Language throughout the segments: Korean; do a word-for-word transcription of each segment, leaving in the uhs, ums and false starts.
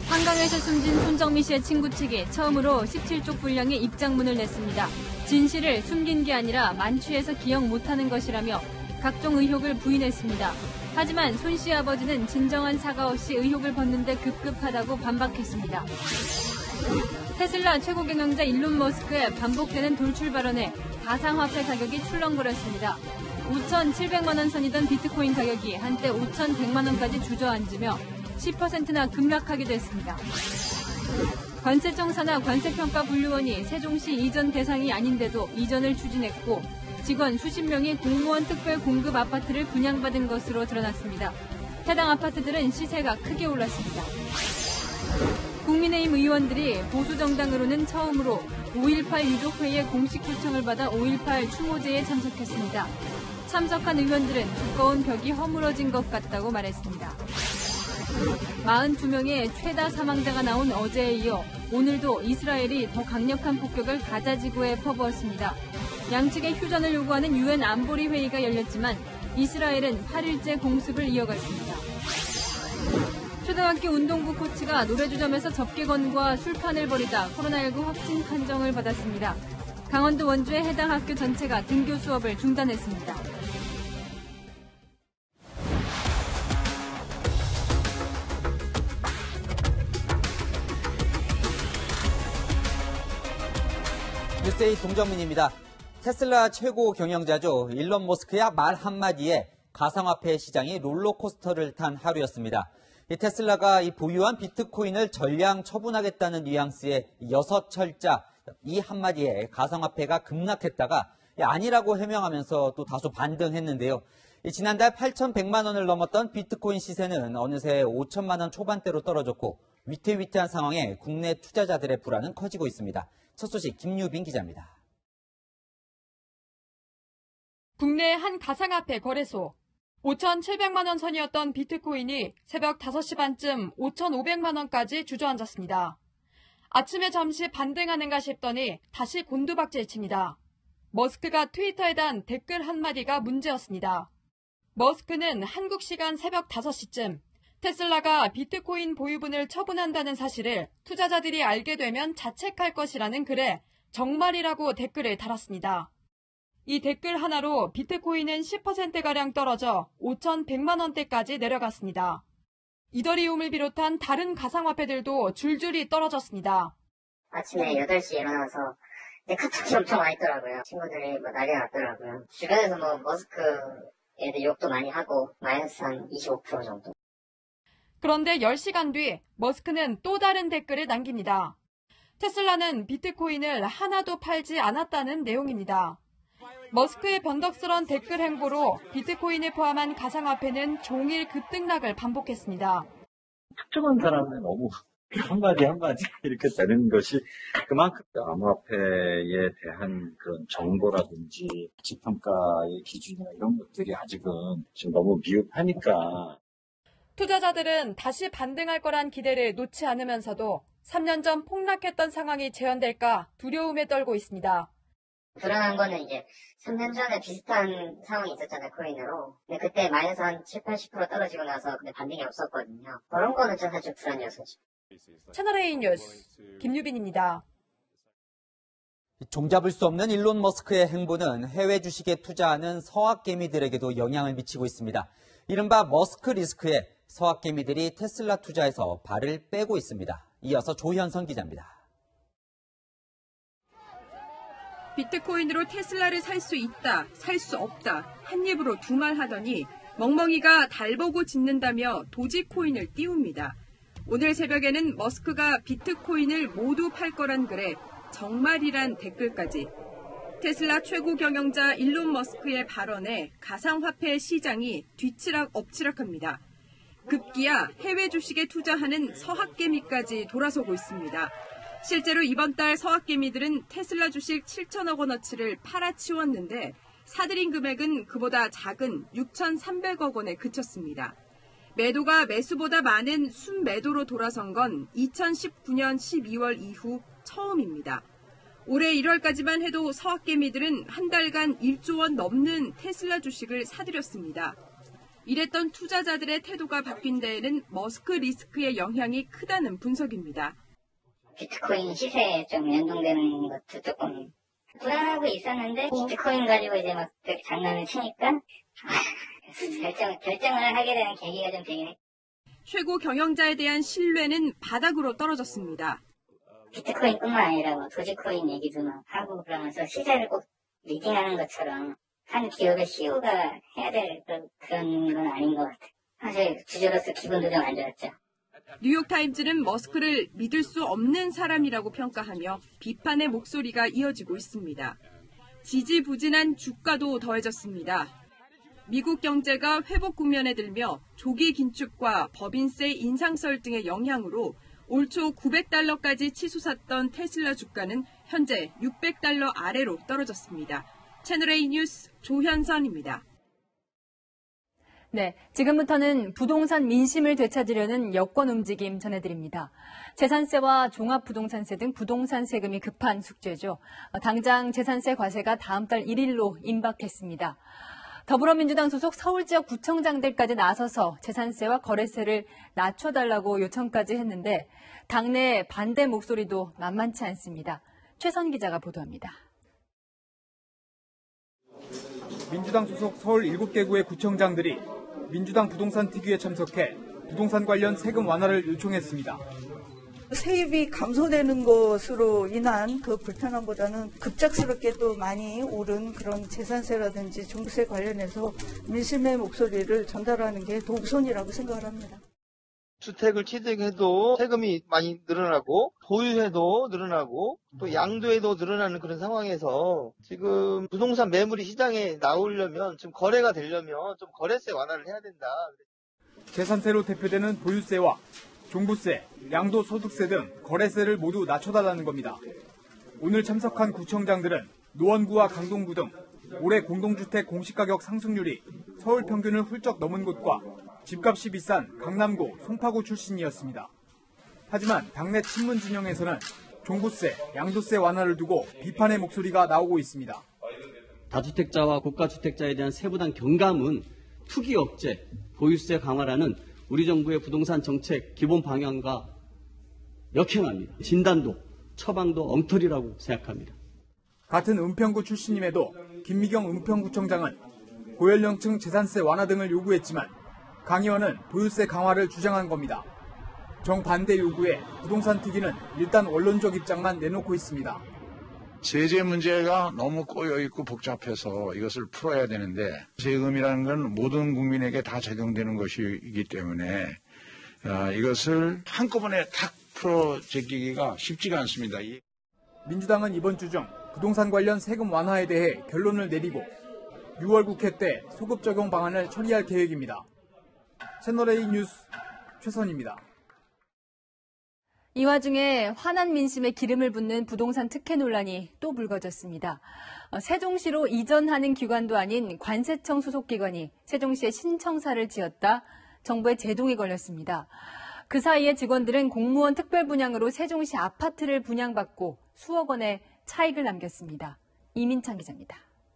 한강에서 숨진 손정미 씨의 친구 측이 처음으로 십칠 쪽 분량의 입장문을 냈습니다. 진실을 숨긴 게 아니라 만취해서 기억 못하는 것이라며 각종 의혹을 부인했습니다. 하지만 손 씨 아버지는 진정한 사과 없이 의혹을 벗는데 급급하다고 반박했습니다. 테슬라 최고 경영자 일론 머스크의 반복되는 돌출 발언에 가상화폐 가격이 출렁거렸습니다. 오천칠백만 원 선이던 비트코인 가격이 한때 오천백만 원까지 주저앉으며 십 퍼센트나 급락하기도 했습니다. 관세청사나 관세평가분류원이 세종시 이전 대상이 아닌데도 이전을 추진했고 직원 수십 명이 공무원 특별 공급 아파트를 분양받은 것으로 드러났습니다. 해당 아파트들은 시세가 크게 올랐습니다. 국민의힘 의원들이 보수정당으로는 처음으로 오일팔 유족회의의 공식 초청을 받아 오일팔 추모제에 참석했습니다. 참석한 의원들은 두꺼운 벽이 허물어진 것 같다고 말했습니다. 사십이 명의 최다 사망자가 나온 어제에 이어 오늘도 이스라엘이 더 강력한 폭격을 가자 지구에 퍼부었습니다. 양측의 휴전을 요구하는 유엔 안보리 회의가 열렸지만 이스라엘은 팔 일째 공습을 이어갔습니다. 초등학교 운동부 코치가 노래주점에서 접객원과 술판을 벌이다 코로나십구 확진 판정을 받았습니다. 강원도 원주의 해당 학교 전체가 등교 수업을 중단했습니다. 뉴스에이 동정민입니다. 테슬라 최고 경영자죠. 일론 머스크의 말 한마디에 가상화폐 시장이 롤러코스터를 탄 하루였습니다. 이 테슬라가 이 보유한 비트코인을 전량 처분하겠다는 뉘앙스의 여섯 철자 이 한마디에 가상화폐가 급락했다가 아니라고 해명하면서 또 다소 반등했는데요. 지난달 팔천백만 원을 넘었던 비트코인 시세는 어느새 오천만 원 초반대로 떨어졌고 위태위태한 상황에 국내 투자자들의 불안은 커지고 있습니다. 첫 소식 김유빈 기자입니다. 국내 한 가상화폐 거래소. 오천칠백만 원 선이었던 비트코인이 새벽 다섯 시 반쯤 오천오백만 원까지 주저앉았습니다. 아침에 잠시 반등하는가 싶더니 다시 곤두박질 칩니다. 머스크가 트위터에 단 댓글 한마디가 문제였습니다. 머스크는 한국 시간 새벽 다섯 시쯤 테슬라가 비트코인 보유분을 처분한다는 사실을 투자자들이 알게 되면 자책할 것이라는 글에 정말이라고 댓글을 달았습니다. 이 댓글 하나로 비트코인은 십 퍼센트가량 떨어져 오천백만 원대까지 내려갔습니다. 이더리움을 비롯한 다른 가상화폐들도 줄줄이 떨어졌습니다. 아침에 여덟 시에 일어나서 내 카톡이 엄청 많이 있더라고요. 친구들이 뭐 난리가 났더라고요. 주변에서 뭐 머스크 애들 욕도 많이 하고 마이너스 한 이십오 퍼센트 정도. 그런데 열 시간 뒤 머스크는 또 다른 댓글을 남깁니다. 테슬라는 비트코인을 하나도 팔지 않았다는 내용입니다. 머스크의 변덕스런 댓글 행보로 비트코인을 포함한 가상화폐는 종일 급등락을 반복했습니다. 특정한 사람은 너무 한마디 한마디 이렇게 되는 것이 그만큼 암호화폐에 대한 그런 정보라든지 지평가의 기준이나 이런 것들이 아직은 지금 너무 미흡하니까. 투자자들은 다시 반등할 거란 기대를 놓지 않으면서도 삼 년 전 폭락했던 상황이 재현될까 두려움에 떨고 있습니다. 불안한 거는 이제 삼 년 전에 비슷한 상황이 있었잖아요, 코인으로. 근데 그때 마이너스 한 칠, 팔십 퍼센트 떨어지고 나서 근데 반등이 없었거든요. 그런 거는 좀 사실 불안이었었죠. 채널A 뉴스 김유빈입니다. 종잡을 수 없는 일론 머스크의 행보는 해외 주식에 투자하는 서학개미들에게도 영향을 미치고 있습니다. 이른바 머스크 리스크에 서학개미들이 테슬라 투자에서 발을 빼고 있습니다. 이어서 조현선 기자입니다. 비트코인으로 테슬라를 살 수 있다, 살 수 없다, 한 입으로 두 말 하더니 멍멍이가 달 보고 짖는다며 도지코인을 띄웁니다. 오늘 새벽에는 머스크가 비트코인을 모두 팔 거란 글에 정말이란 댓글까지. 테슬라 최고 경영자 일론 머스크의 발언에 가상화폐 시장이 뒤치락 엎치락합니다. 급기야 해외 주식에 투자하는 서학개미까지 돌아서고 있습니다. 실제로 이번 달 서학개미들은 테슬라 주식 칠천억 원어치를 팔아치웠는데 사들인 금액은 그보다 작은 육천삼백억 원에 그쳤습니다. 매도가 매수보다 많은 순매도로 돌아선 건 이천십구 년 십이월 이후 처음입니다. 올해 일월까지만 해도 서학개미들은 한 달간 일조 원 넘는 테슬라 주식을 사들였습니다. 이랬던 투자자들의 태도가 바뀐 데에는 머스크 리스크의 영향이 크다는 분석입니다. 비트코인 시세에 좀 연동되는 것도 조금 불안하고 있었는데 비트코인 가지고 이제 막 그렇게 장난을 치니까 결정, 결정을 하게 되는 계기가 좀 되긴 했죠. 최고 경영자에 대한 신뢰는 바닥으로 떨어졌습니다. 비트코인뿐만 아니라 뭐 도지코인 얘기도 막 하고 그러면서 시세를 꼭 리딩하는 것처럼 한 기업의 씨이오가 해야 될 그런 건 아닌 것 같아요. 사실 주주로서 기분도 좀 안 좋았죠. 뉴욕타임즈는 머스크를 믿을 수 없는 사람이라고 평가하며 비판의 목소리가 이어지고 있습니다. 지지부진한 주가도 더해졌습니다. 미국 경제가 회복 국면에 들며 조기 긴축과 법인세 인상설 등의 영향으로 올 초 구백 달러까지 치솟았던 테슬라 주가는 현재 육백 달러 아래로 떨어졌습니다. 채널A 뉴스 조현선입니다. 네, 지금부터는 부동산 민심을 되찾으려는 여권 움직임 전해드립니다. 재산세와 종합부동산세 등 부동산 세금이 급한 숙제죠. 당장 재산세 과세가 다음 달 일 일로 임박했습니다. 더불어민주당 소속 서울 지역 구청장들까지 나서서 재산세와 거래세를 낮춰달라고 요청까지 했는데 당내 반대 목소리도 만만치 않습니다. 최선 기자가 보도합니다. 민주당 소속 서울 일곱 개 구의 구청장들이 민주당 부동산 특위에 참석해 부동산 관련 세금 완화를 요청했습니다. 세입이 감소되는 것으로 인한 그 불편함보다는 급작스럽게 또 많이 오른 그런 재산세라든지 종부세 관련해서 민심의 목소리를 전달하는 게 더 우선이라고 생각을 합니다. 주택을 취득해도 세금이 많이 늘어나고 보유해도 늘어나고 또 양도해도 늘어나는 그런 상황에서 지금 부동산 매물이 시장에 나오려면 좀 거래가 되려면 좀 거래세 완화를 해야 된다. 재산세로 대표되는 보유세와 종부세, 양도소득세 등 거래세를 모두 낮춰달라는 겁니다. 오늘 참석한 구청장들은 노원구와 강동구 등 올해 공동주택 공시가격 상승률이 서울 평균을 훌쩍 넘은 곳과 집값이 비싼 강남구, 송파구 출신이었습니다. 하지만 당내 친문 진영에서는 종부세, 양도세 완화를 두고 비판의 목소리가 나오고 있습니다. 다주택자와 고가주택자에 대한 세부당 경감은 투기 억제, 보유세 강화라는 우리 정부의 부동산 정책 기본 방향과 역행합니다. 진단도, 처방도 엉터리라고 생각합니다. 같은 은평구 출신임에도 김미경 은평구청장은 고연령층 재산세 완화 등을 요구했지만 강 의원은 보유세 강화를 주장한 겁니다. 정반대 요구에 부동산 특위는 일단 원론적 입장만 내놓고 있습니다. 세제 문제가 너무 꼬여있고 복잡해서 이것을 풀어야 되는데 세금이라는 건 모든 국민에게 다 적용되는 것이기 때문에 이것을 한꺼번에 탁 풀어 제끼기가 쉽지가 않습니다. 민주당은 이번 주 중 부동산 관련 세금 완화에 대해 결론을 내리고 유월 국회 때 소급 적용 방안을 처리할 계획입니다. 채널A 뉴스 최선입니다. 이 와중에 화난 민심에 기름을 붓는 부동산 특혜 논란이 또 불거졌습니다. 세종시로 이전하는 기관도 아닌 관세청 소속 기관이 세종시에 신청사를 지었다 정부의 제동이 걸렸습니다. 그 사이에 직원들은 공무원 특별 분양으로 세종시 아파트를 분양받고 수억 원의 차익을 남겼습니다. 이민창 기자입니다.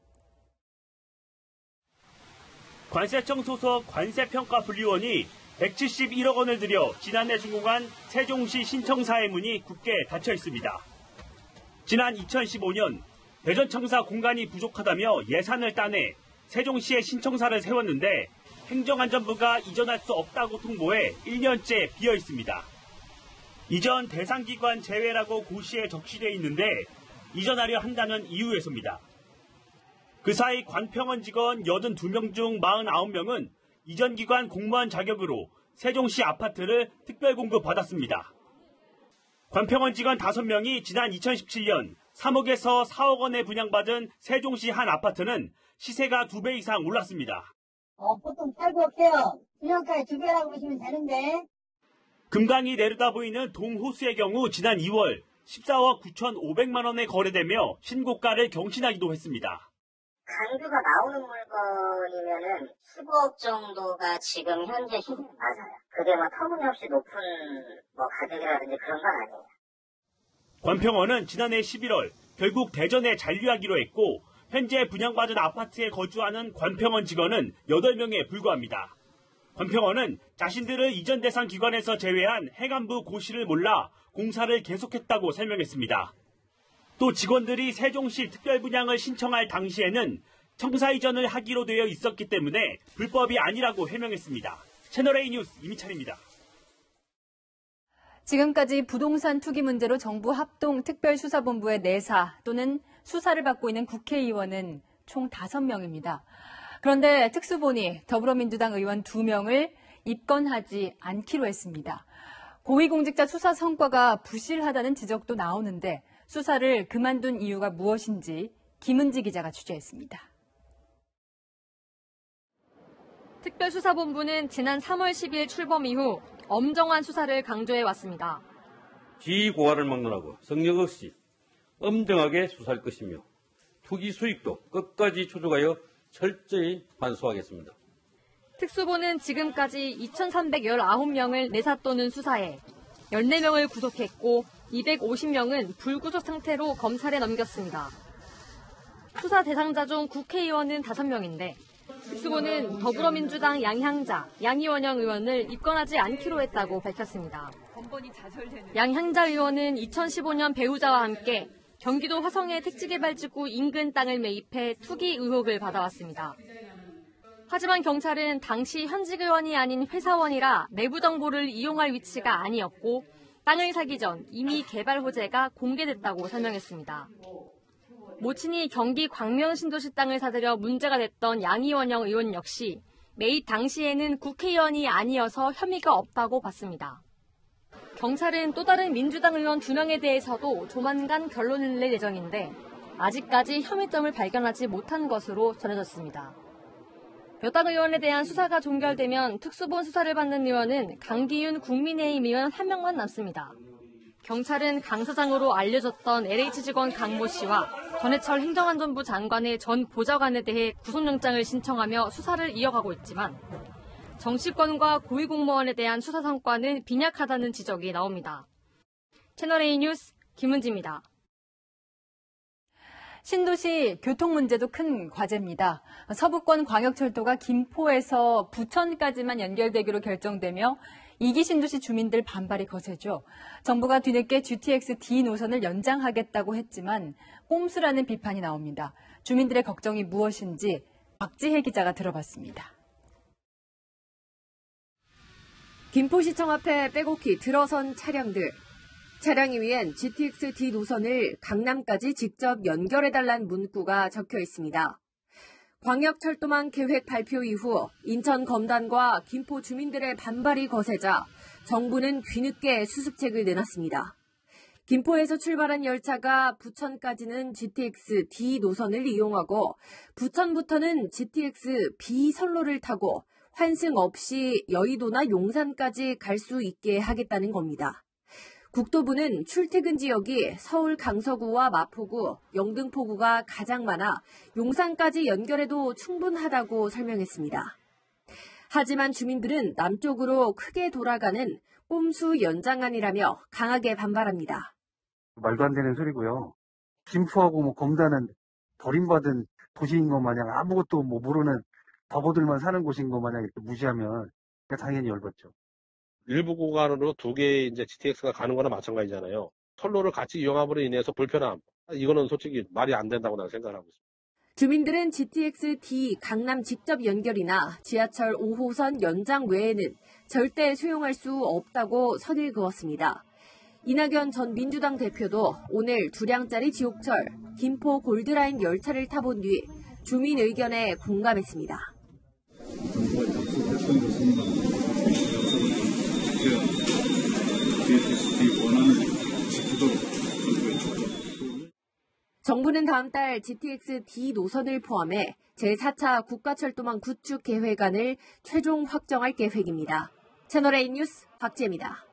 관세청 소속 관세평가분리원이 백칠십일억 원을 들여 지난해 준공한 세종시 신청사의 문이 굳게 닫혀 있습니다. 지난 이천십오 년 대전청사 공간이 부족하다며 예산을 따내 세종시에 신청사를 세웠는데 행정안전부가 이전할 수 없다고 통보해 일 년째 비어 있습니다. 이전 대상기관 제외라고 고시에 적시되어 있는데 이전하려 한다는 이유에서입니다. 그 사이 관평원 직원 팔십이 명 중 사십구 명은 이전 기관 공무원 자격으로 세종시 아파트를 특별 공급받았습니다. 관평원 직원 다섯 명이 지난 이천십칠 년 삼억에서 사억 원에 분양받은 세종시 한 아파트는 시세가 두 배 이상 올랐습니다. 어, 보통 팔, 구억 해요. 분양가에 두 배라고 보시면 되는데. 금강이 내려다 보이는 동호수의 경우 지난 이월 십사억 구천오백만 원에 거래되며 신고가를 경신하기도 했습니다. 강규가 나오는 물건이면은 십오억 정도가 지금 현재 시세 맞아요. 그게 뭐 터무니없이 높은 뭐 가격이라든지 그런 건 아니에요. 관평원은 지난해 십일월 결국 대전에 잔류하기로 했고 현재 분양받은 아파트에 거주하는 관평원 직원은 여덟 명에 불과합니다. 권평원은 자신들을 이전 대상 기관에서 제외한 행안부 고시를 몰라 공사를 계속했다고 설명했습니다. 또 직원들이 세종시 특별분양을 신청할 당시에는 청사 이전을 하기로 되어 있었기 때문에 불법이 아니라고 해명했습니다. 채널A 뉴스 이민철입니다. 지금까지 부동산 투기 문제로 정부 합동 특별수사본부의 내사 또는 수사를 받고 있는 국회의원은 총 다섯 명입니다. 그런데 특수본이 더불어민주당 의원 두 명을 입건하지 않기로 했습니다. 고위공직자 수사 성과가 부실하다는 지적도 나오는데 수사를 그만둔 이유가 무엇인지 김은지 기자가 취재했습니다. 특별수사본부는 지난 삼월 십일 출범 이후 엄정한 수사를 강조해왔습니다. 지휘고하를 막론하고 성역 없이 엄정하게 수사할 것이며 투기 수익도 끝까지 추적하여 철저히 반수하겠습니다. 특수본은 지금까지 이천삼백십구 명을 내사 또는 수사해 열네 명을 구속했고 이백오십 명은 불구속 상태로 검찰에 넘겼습니다. 수사 대상자 중 국회의원은 다섯 명인데 특수본은 더불어민주당 양향자, 양이원영 의원을 입건하지 않기로 했다고 밝혔습니다. 양향자 의원은 이천십오 년 배우자와 함께 경기도 화성의 택지개발지구 인근 땅을 매입해 투기 의혹을 받아왔습니다. 하지만 경찰은 당시 현직 의원이 아닌 회사원이라 내부 정보를 이용할 위치가 아니었고 땅을 사기 전 이미 개발 호재가 공개됐다고 설명했습니다. 모친이 경기 광명신도시 땅을 사들여 문제가 됐던 양이원영 의원 역시 매입 당시에는 국회의원이 아니어서 혐의가 없다고 봤습니다. 경찰은 또 다른 민주당 의원 두 명에 대해서도 조만간 결론을 낼 예정인데 아직까지 혐의점을 발견하지 못한 것으로 전해졌습니다. 여당 의원에 대한 수사가 종결되면 특수본 수사를 받는 의원은 강기윤 국민의힘 의원 한 명만 남습니다. 경찰은 강 사장으로 알려졌던 엘에이치 직원 강모 씨와 전해철 행정안전부 장관의 전 보좌관에 대해 구속영장을 신청하며 수사를 이어가고 있지만 정치권과 고위공무원에 대한 수사 성과는 빈약하다는 지적이 나옵니다. 채널A 뉴스 김은지입니다. 신도시 교통 문제도 큰 과제입니다. 서부권 광역철도가 김포에서 부천까지만 연결되기로 결정되며 이기 신도시 주민들 반발이 거세죠. 정부가 뒤늦게 지티엑스 디 노선을 연장하겠다고 했지만 꼼수라는 비판이 나옵니다. 주민들의 걱정이 무엇인지 박지혜 기자가 들어봤습니다. 김포시청 앞에 빼곡히 들어선 차량들. 차량이 위엔 지티엑스 디 노선을 강남까지 직접 연결해달라는 문구가 적혀 있습니다. 광역철도망 계획 발표 이후 인천 검단과 김포 주민들의 반발이 거세자 정부는 뒤늦게 수습책을 내놨습니다. 김포에서 출발한 열차가 부천까지는 지티엑스 디 노선을 이용하고 부천부터는 지티엑스 비 선로를 타고 환승 없이 여의도나 용산까지 갈 수 있게 하겠다는 겁니다. 국토부는 출퇴근 지역이 서울 강서구와 마포구, 영등포구가 가장 많아 용산까지 연결해도 충분하다고 설명했습니다. 하지만 주민들은 남쪽으로 크게 돌아가는 꼼수 연장안이라며 강하게 반발합니다. 말도 안 되는 소리고요. 김포하고 뭐 검단은 버림받은 도시인 것 마냥 아무것도 뭐 모르는 바보들만 사는 곳인 것 마냥 이렇게 무시하면 당연히 열받죠. 일부 구간으로 두 개의 이제 지티엑스가 가는 거나 마찬가지잖아요. 선로를 같이 이용함으로 인해서 불편함. 이거는 솔직히 말이 안 된다고 나는 생각하고 있습니다. 주민들은 지티엑스 디 강남 직접 연결이나 지하철 오 호선 연장 외에는 절대 수용할 수 없다고 선을 그었습니다. 이낙연 전 민주당 대표도 오늘 두량짜리 지옥철 김포 골드라인 열차를 타본 뒤 주민 의견에 공감했습니다. 정부는 다음 달 지티엑스 디 노선을 포함해 제사 차 국가철도망 구축 계획안을 최종 확정할 계획입니다. 채널A 뉴스 박지혜입니다.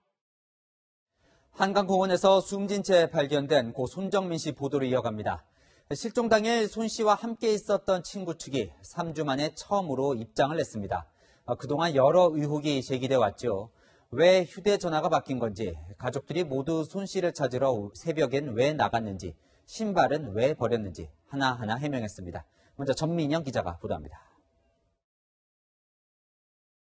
한강공원에서 숨진 채 발견된 고 손정민 씨 보도를 이어갑니다. 실종 당일 손 씨와 함께 있었던 친구 측이 삼 주 만에 처음으로 입장을 냈습니다. 그동안 여러 의혹이 제기돼 왔죠. 왜 휴대전화가 바뀐 건지, 가족들이 모두 손 씨를 찾으러 새벽엔 왜 나갔는지, 신발은 왜 버렸는지 하나하나 해명했습니다. 먼저 전민영 기자가 보도합니다.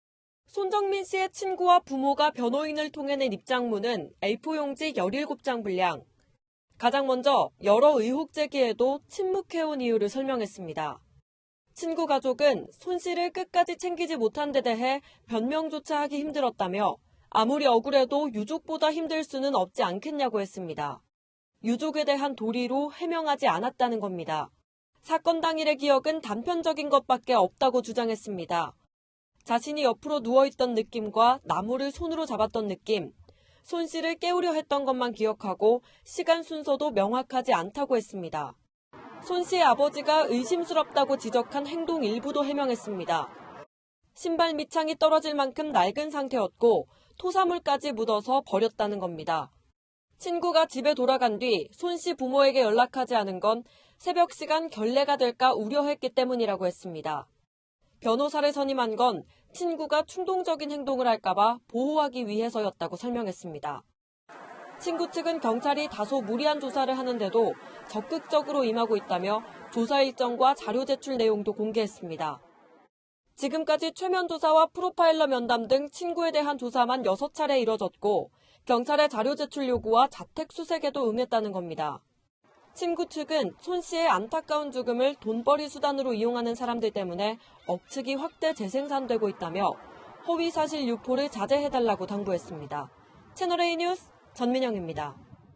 손정민 씨의 친구와 부모가 변호인을 통해 낸 입장문은 에이포 용지 열일곱 장 분량. 가장 먼저 여러 의혹 제기에도 침묵해온 이유를 설명했습니다. 친구 가족은 손 씨를 끝까지 챙기지 못한 데 대해 변명조차 하기 힘들었다며 아무리 억울해도 유족보다 힘들 수는 없지 않겠냐고 했습니다. 유족에 대한 도리로 해명하지 않았다는 겁니다. 사건 당일의 기억은 단편적인 것밖에 없다고 주장했습니다. 자신이 옆으로 누워있던 느낌과 나무를 손으로 잡았던 느낌, 손 씨를 깨우려 했던 것만 기억하고 시간 순서도 명확하지 않다고 했습니다. 손 씨의 아버지가 의심스럽다고 지적한 행동 일부도 해명했습니다. 신발 밑창이 떨어질 만큼 낡은 상태였고 토사물까지 묻어서 버렸다는 겁니다. 친구가 집에 돌아간 뒤 손 씨 부모에게 연락하지 않은 건 새벽 시간 결례가 될까 우려했기 때문이라고 했습니다. 변호사를 선임한 건 친구가 충동적인 행동을 할까봐 보호하기 위해서였다고 설명했습니다. 친구 측은 경찰이 다소 무리한 조사를 하는데도 적극적으로 임하고 있다며 조사 일정과 자료 제출 내용도 공개했습니다. 지금까지 최면 조사와 프로파일러 면담 등 친구에 대한 조사만 여섯 차례 이뤄졌고 경찰의 자료 제출 요구와 자택 수색에도 응했다는 겁니다. 친구 측은 손 씨의 안타까운 죽음을 돈벌이 수단으로 이용하는 사람들 때문에 억측이 확대 재생산되고 있다며 허위 사실 유포를 자제해달라고 당부했습니다. 채널A 뉴스 전민영입니다.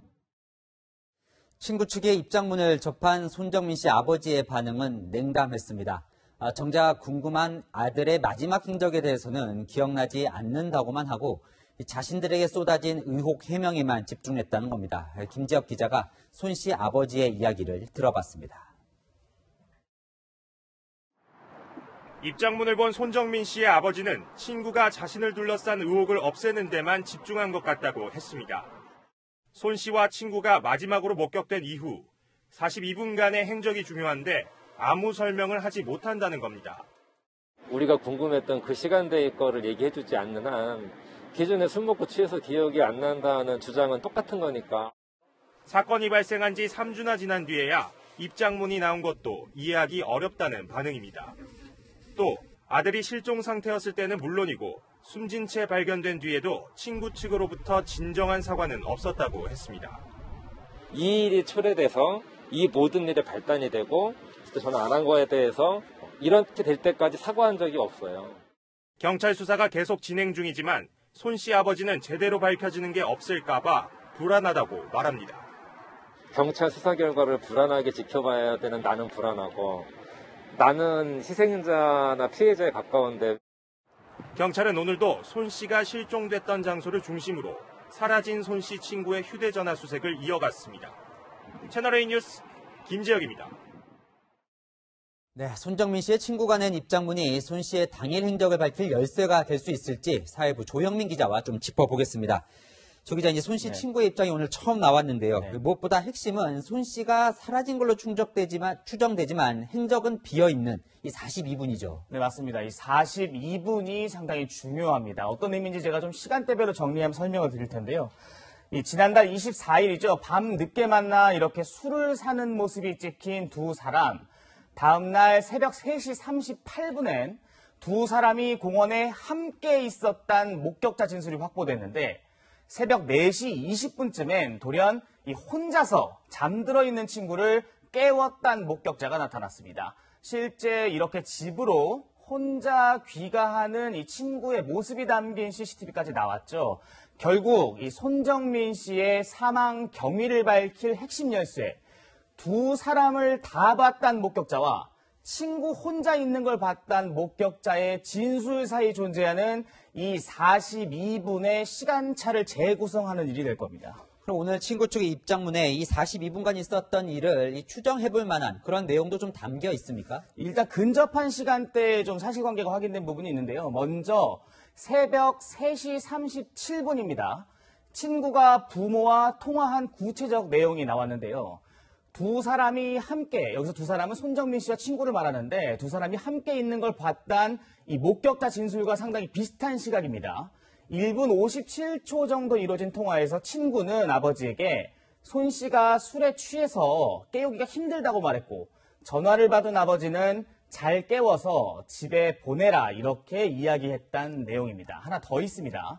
친구 측의 입장문을 접한 손정민 씨 아버지의 반응은 냉담했습니다. 정작 궁금한 아들의 마지막 행적에 대해서는 기억나지 않는다고만 하고 자신들에게 쏟아진 의혹 해명에만 집중했다는 겁니다. 김지혁 기자가 손 씨 아버지의 이야기를 들어봤습니다. 입장문을 본 손정민 씨의 아버지는 친구가 자신을 둘러싼 의혹을 없애는 데만 집중한 것 같다고 했습니다. 손 씨와 친구가 마지막으로 목격된 이후 사십이 분간의 행적이 중요한데 아무 설명을 하지 못한다는 겁니다. 우리가 궁금했던 그 시간대의 거를 얘기해주지 않는 한 기존에 술 먹고 취해서 기억이 안 난다는 주장은 똑같은 거니까. 사건이 발생한 지 삼 주나 지난 뒤에야 입장문이 나온 것도 이해하기 어렵다는 반응입니다. 또 아들이 실종 상태였을 때는 물론이고 숨진 채 발견된 뒤에도 친구 측으로부터 진정한 사과는 없었다고 했습니다. 이 일이 초래돼서 이 모든 일의 발단이 되고 저는 안 한 거에 대해서 이렇게 될 때까지 사과한 적이 없어요. 경찰 수사가 계속 진행 중이지만 손 씨 아버지는 제대로 밝혀지는 게 없을까 봐 불안하다고 말합니다. 경찰 수사 결과를 불안하게 지켜봐야 되는 나는 불안하고 나는 희생자나 피해자에 가까운데. 경찰은 오늘도 손 씨가 실종됐던 장소를 중심으로 사라진 손 씨 친구의 휴대전화 수색을 이어갔습니다. 채널A 뉴스 김지혁입니다. 네, 손정민 씨의 친구가 낸 입장문이 손 씨의 당일 행적을 밝힐 열쇠가 될 수 있을지 사회부 조영민 기자와 좀 짚어보겠습니다. 조 기자, 이제 손 씨 네. 친구의 입장이 오늘 처음 나왔는데요. 네. 무엇보다 핵심은 손 씨가 사라진 걸로 추정되지만, 추정되지만 행적은 비어있는 이 사십이 분이죠. 네, 맞습니다. 이 사십이 분이 상당히 중요합니다. 어떤 의미인지 제가 좀 시간대별로 정리하면 설명을 드릴 텐데요. 이 지난달 이십사 일이죠. 밤 늦게 만나 이렇게 술을 사는 모습이 찍힌 두 사람. 다음날 새벽 세 시 삼십팔 분엔 두 사람이 공원에 함께 있었다는 목격자 진술이 확보됐는데 새벽 네 시 이십 분쯤엔 돌연 이 혼자서 잠들어 있는 친구를 깨웠다는 목격자가 나타났습니다. 실제 이렇게 집으로 혼자 귀가하는 이 친구의 모습이 담긴 씨씨티비까지 나왔죠. 결국 이 손정민 씨의 사망 경위를 밝힐 핵심 열쇠, 두 사람을 다 봤다는 목격자와 친구 혼자 있는 걸 봤다는 목격자의 진술 사이 존재하는 이 사십이 분의 시간차를 재구성하는 일이 될 겁니다. 그럼 오늘 친구 측의 입장문에 이 사십이 분간 있었던 일을 추정해볼 만한 그런 내용도 좀 담겨 있습니까? 일단 근접한 시간대에 좀 사실관계가 확인된 부분이 있는데요. 먼저 새벽 세 시 삼십칠 분입니다. 친구가 부모와 통화한 구체적 내용이 나왔는데요. 두 사람이 함께, 여기서 두 사람은 손정민 씨와 친구를 말하는데 두 사람이 함께 있는 걸 봤단 이 목격자 진술과 상당히 비슷한 시각입니다. 일 분 오십칠 초 정도 이루어진 통화에서 친구는 아버지에게 손 씨가 술에 취해서 깨우기가 힘들다고 말했고 전화를 받은 아버지는 잘 깨워서 집에 보내라 이렇게 이야기했다는 내용입니다. 하나 더 있습니다.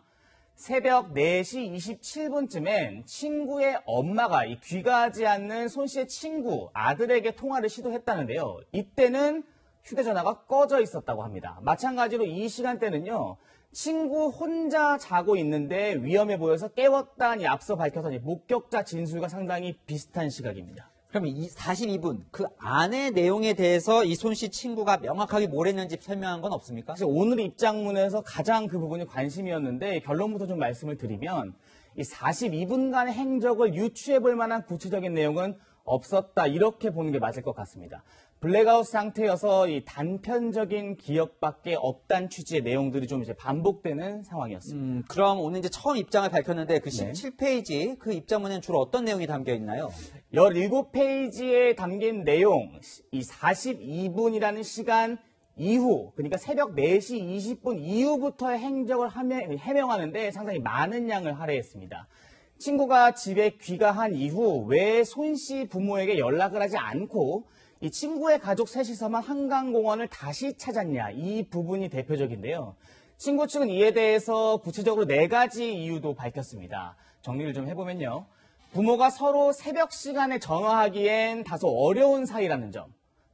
새벽 네 시 이십칠 분쯤엔 친구의 엄마가 이 귀가하지 않는 손 씨의 친구 아들에게 통화를 시도했다는데요. 이때는 휴대전화가 꺼져 있었다고 합니다. 마찬가지로 이 시간대는요. 친구 혼자 자고 있는데 위험해 보여서 깨웠다니 앞서 밝혀서 목격자 진술과 상당히 비슷한 시각입니다. 그럼 이 사십이 분 그 안의 내용에 대해서 이 손 씨 친구가 명확하게 뭘 했는지 설명한 건 없습니까? 사실 오늘 입장문에서 가장 그 부분이 관심이었는데 결론부터 좀 말씀을 드리면 이 사십이 분간의 행적을 유추해 볼 만한 구체적인 내용은 없었다 이렇게 보는 게 맞을 것 같습니다. 블랙아웃 상태여서 이 단편적인 기억밖에 없다는 취지의 내용들이 좀 이제 반복되는 상황이었습니다. 음, 그럼 오늘 이제 처음 입장을 밝혔는데 그 십칠 페이지 그 입장문에는 주로 어떤 내용이 담겨 있나요? 열일곱 페이지에 담긴 내용, 이 사십이 분이라는 시간 이후, 그러니까 새벽 네 시 이십 분 이후부터의 행적을 해명하는데 상당히 많은 양을 할애했습니다. 친구가 집에 귀가한 이후 왜 손 씨 부모에게 연락을 하지 않고 이 친구의 가족 셋이서만 한강공원을 다시 찾았냐, 이 부분이 대표적인데요. 친구 측은 이에 대해서 구체적으로 네 가지 이유도 밝혔습니다. 정리를 좀 해보면요. 부모가 서로 새벽 시간에 전화하기엔 다소 어려운 사이라는 점,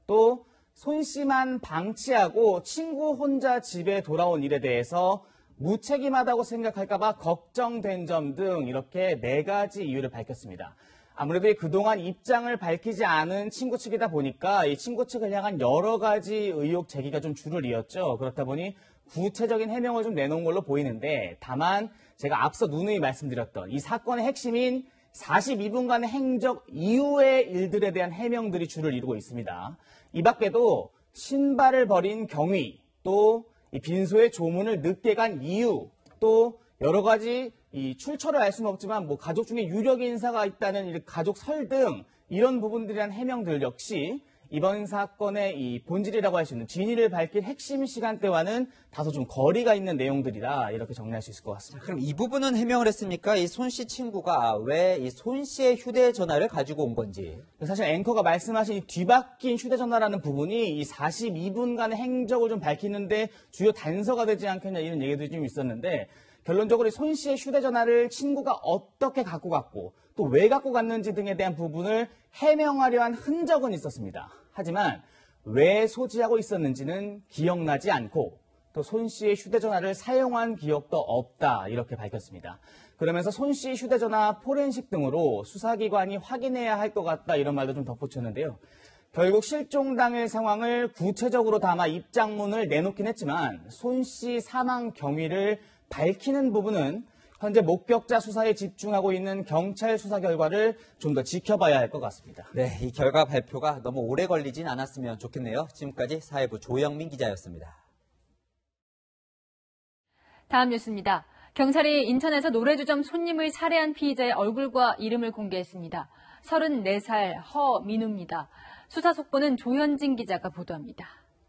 또 손 씨만 방치하고 친구 혼자 집에 돌아온 일에 대해서 무책임하다고 생각할까봐 걱정된 점 등 이렇게 네 가지 이유를 밝혔습니다. 아무래도 그동안 입장을 밝히지 않은 친구 측이다 보니까 이 친구 측을 향한 여러 가지 의혹 제기가 좀 줄을 이었죠. 그렇다 보니 구체적인 해명을 좀 내놓은 걸로 보이는데 다만 제가 앞서 누누이 말씀드렸던 이 사건의 핵심인 사십이 분간의 행적 이후의 일들에 대한 해명들이 줄을 이루고 있습니다. 이 밖에도 신발을 버린 경위, 또 이 빈소에 조문을 늦게 간 이유, 또 여러 가지 이 출처를 알 수는 없지만 뭐 가족 중에 유력 인사가 있다는 가족 설 등 이런 부분들에 대한 해명들 역시 이번 사건의 이 본질이라고 할 수 있는 진위를 밝힐 핵심 시간대와는 다소 좀 거리가 있는 내용들이라 이렇게 정리할 수 있을 것 같습니다. 그럼 이 부분은 해명을 했습니까? 이 손 씨 친구가 왜 이 손 씨의 휴대전화를 가지고 온 건지. 사실 앵커가 말씀하신 이 뒤바뀐 휴대전화라는 부분이 이 사십이 분간의 행적을 좀 밝히는데 주요 단서가 되지 않겠냐 이런 얘기들이 좀 있었는데 결론적으로 손 씨의 휴대전화를 친구가 어떻게 갖고 갔고 또 왜 갖고 갔는지 등에 대한 부분을 해명하려 한 흔적은 있었습니다. 하지만 왜 소지하고 있었는지는 기억나지 않고 또 손 씨의 휴대전화를 사용한 기억도 없다 이렇게 밝혔습니다. 그러면서 손 씨 휴대전화 포렌식 등으로 수사기관이 확인해야 할 것 같다 이런 말도 좀 덧붙였는데요. 결국 실종 당일 상황을 구체적으로 담아 입장문을 내놓긴 했지만 손 씨 사망 경위를 밝히는 부분은 현재 목격자 수사에 집중하고 있는 경찰 수사 결과를 좀 더 지켜봐야 할 것 같습니다. 네, 이 결과 발표가 너무 오래 걸리진 않았으면 좋겠네요. 지금까지 사회부 조영민 기자였습니다. 다음 뉴스입니다. 경찰이 인천에서 노래주점 손님을 살해한 피의자의 얼굴과 이름을 공개했습니다. 서른네 살 허민우입니다. 수사 속보는 조현진 기자가 보도합니다.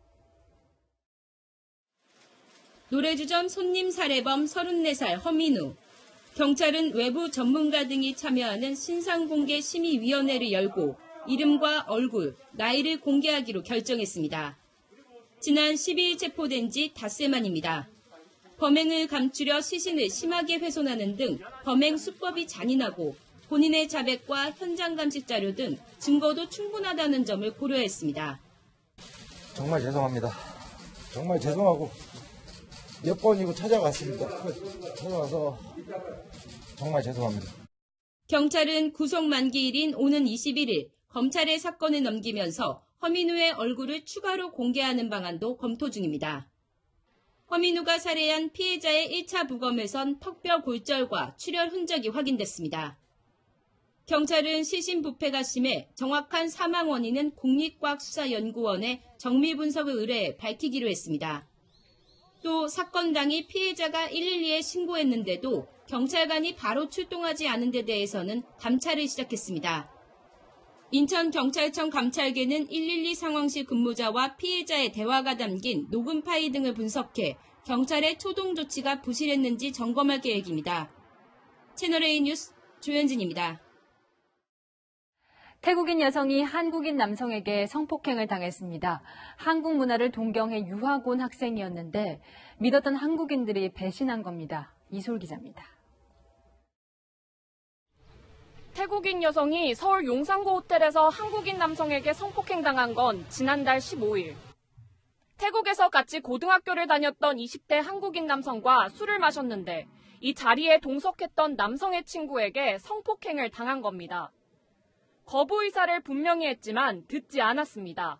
노래주점 손님 살해범 서른네 살 허민우. 경찰은 외부 전문가 등이 참여하는 신상공개 심의위원회를 열고 이름과 얼굴, 나이를 공개하기로 결정했습니다. 지난 십이 일 체포된 지 닷새 만입니다. 범행을 감추려 시신을 심하게 훼손하는 등 범행 수법이 잔인하고 본인의 자백과 현장 감식 자료 등 증거도 충분하다는 점을 고려했습니다. 정말 죄송합니다. 정말 죄송하고 몇 번이고 찾아갔습니다. 찾아와서 정말 죄송합니다. 경찰은 구속 만기일인 오는 이십일 일 검찰에 사건을 넘기면서 허민우의 얼굴을 추가로 공개하는 방안도 검토 중입니다. 허민우가 살해한 피해자의 일 차 부검에선 턱뼈 골절과 출혈 흔적이 확인됐습니다. 경찰은 시신 부패가 심해 정확한 사망 원인은 국립과학수사연구원에 정밀 분석을 의뢰해 밝히기로 했습니다. 또 사건 당일 피해자가 일일이에 신고했는데도 경찰관이 바로 출동하지 않은 데 대해서는 감찰을 시작했습니다. 인천경찰청 감찰계는 일일이 상황실 근무자와 피해자의 대화가 담긴 녹음 파일 등을 분석해 경찰의 초동 조치가 부실했는지 점검할 계획입니다. 채널A 뉴스 조현진입니다. 태국인 여성이 한국인 남성에게 성폭행을 당했습니다. 한국 문화를 동경해 유학 온 학생이었는데 믿었던 한국인들이 배신한 겁니다. 이솔 기자입니다. 태국인 여성이 서울 용산구 호텔에서 한국인 남성에게 성폭행당한 건 지난달 십오일. 태국에서 같이 고등학교를 다녔던 이십 대 한국인 남성과 술을 마셨는데 이 자리에 동석했던 남성의 친구에게 성폭행을 당한 겁니다. 거부 의사를 분명히 했지만 듣지 않았습니다.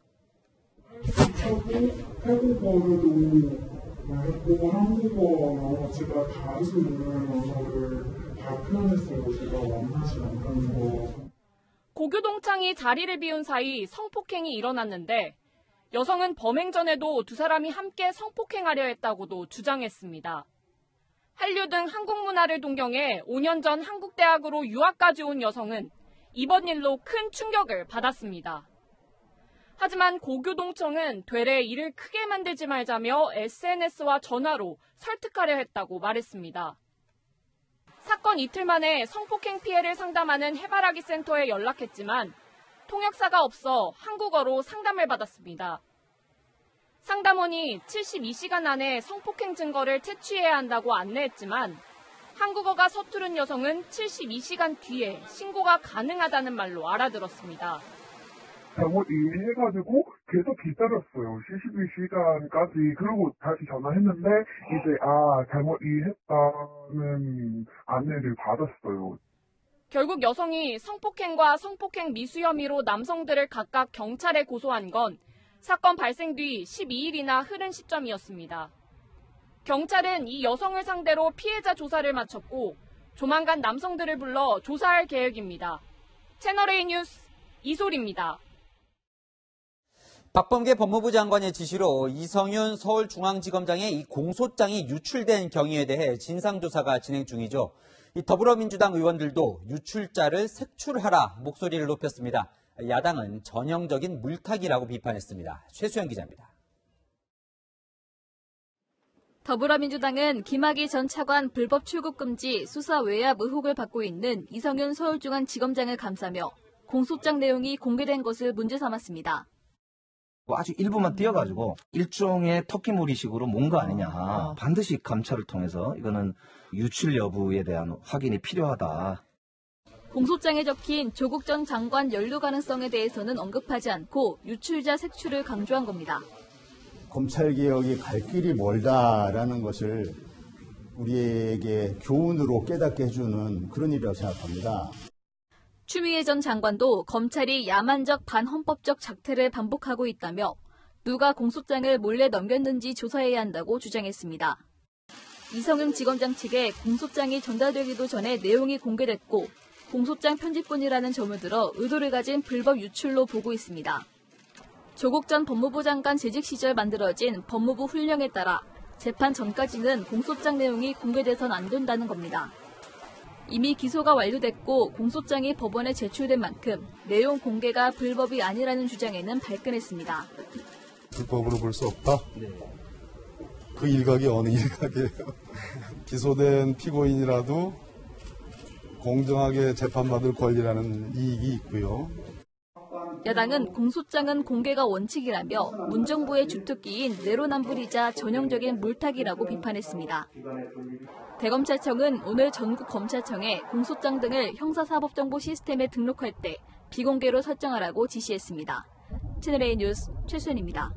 태국어를 말했고 한국어랑 제가 다 할 수 있는 거를 다 표현했어요. 제가 원하지 않는 거. 고교동창이 자리를 비운 사이 성폭행이 일어났는데 여성은 범행 전에도 두 사람이 함께 성폭행하려 했다고도 주장했습니다. 한류 등 한국 문화를 동경해 오 년 전 한국대학으로 유학까지 온 여성은 이번 일로 큰 충격을 받았습니다. 하지만 고교동청은 되레 일을 크게 만들지 말자며 에스엔에스와 전화로 설득하려 했다고 말했습니다. 사건 이틀 만에 성폭행 피해를 상담하는 해바라기 센터에 연락했지만 통역사가 없어 한국어로 상담을 받았습니다. 상담원이 칠십이 시간 안에 성폭행 증거를 채취해야 한다고 안내했지만 한국어가 서투른 여성은 칠십이 시간 뒤에 신고가 가능하다는 말로 알아들었습니다. 잘못 이해해가지고 계속 기다렸어요. 칠십이 시간까지. 그리고 다시 전화했는데 이제 아 잘못 이해했다는 안내를 받았어요. 결국 여성이 성폭행과 성폭행 미수 혐의로 남성들을 각각 경찰에 고소한 건 사건 발생 뒤 십이일이나 흐른 시점이었습니다. 경찰은 이 여성을 상대로 피해자 조사를 마쳤고 조만간 남성들을 불러 조사할 계획입니다. 채널A 뉴스 이솔입니다. 박범계 법무부 장관의 지시로 이성윤 서울중앙지검장의 이 공소장이 유출된 경위에 대해 진상조사가 진행 중이죠. 이 더불어민주당 의원들도 유출자를 색출하라 목소리를 높였습니다. 야당은 전형적인 물타기라고 비판했습니다. 최수영 기자입니다. 더불어민주당은 김학의 전 차관 불법 출국 금지 수사 외압 의혹을 받고 있는 이성윤 서울중앙지검장을 감싸며 공소장 내용이 공개된 것을 문제 삼았습니다. 아주 일부만 띄어가지고 일종의 터키몰이식으로 뭔 거 아니냐. 반드시 감찰을 통해서 이거는 유출 여부에 대한 확인이 필요하다. 공소장에 적힌 조국 전 장관 연루 가능성에 대해서는 언급하지 않고 유출자 색출을 강조한 겁니다. 검찰개혁이 갈 길이 멀다라는 것을 우리에게 교훈으로 깨닫게 해주는 그런 일이라고 생각합니다. 추미애 전 장관도 검찰이 야만적 반헌법적 작태를 반복하고 있다며 누가 공소장을 몰래 넘겼는지 조사해야 한다고 주장했습니다. 이성윤 지검장 측에 공소장이 전달되기도 전에 내용이 공개됐고 공소장 편집본이라는 점을 들어 의도를 가진 불법 유출로 보고 있습니다. 조국 전 법무부 장관 재직 시절 만들어진 법무부 훈령에 따라 재판 전까지는 공소장 내용이 공개돼선 안 된다는 겁니다. 이미 기소가 완료됐고 공소장이 법원에 제출된 만큼 내용 공개가 불법이 아니라는 주장에는 발끈했습니다. 불법으로 볼 수 없다? 네. 그 일각이 어느 일각이에요? 기소된 피고인이라도 공정하게 재판받을 권리라는 이익이 있고요. 야당은 공소장은 공개가 원칙이라며 문정부의 주특기인 내로남불이자 전형적인 물타기라고 비판했습니다. 대검찰청은 오늘 전국 검찰청에 공소장 등을 형사사법정보 시스템에 등록할 때 비공개로 설정하라고 지시했습니다. 채널A 뉴스 최수연입니다.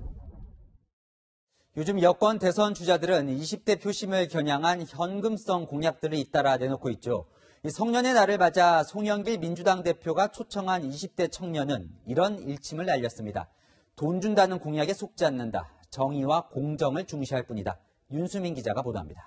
요즘 여권 대선 주자들은 이십 대 표심을 겨냥한 현금성 공약들을 잇따라 내놓고 있죠. 이 성년의 날을 맞아 송영길 민주당 대표가 초청한 이십 대 청년은 이런 일침을 날렸습니다. 돈 준다는 공약에 속지 않는다. 정의와 공정을 중시할 뿐이다. 윤수민 기자가 보도합니다.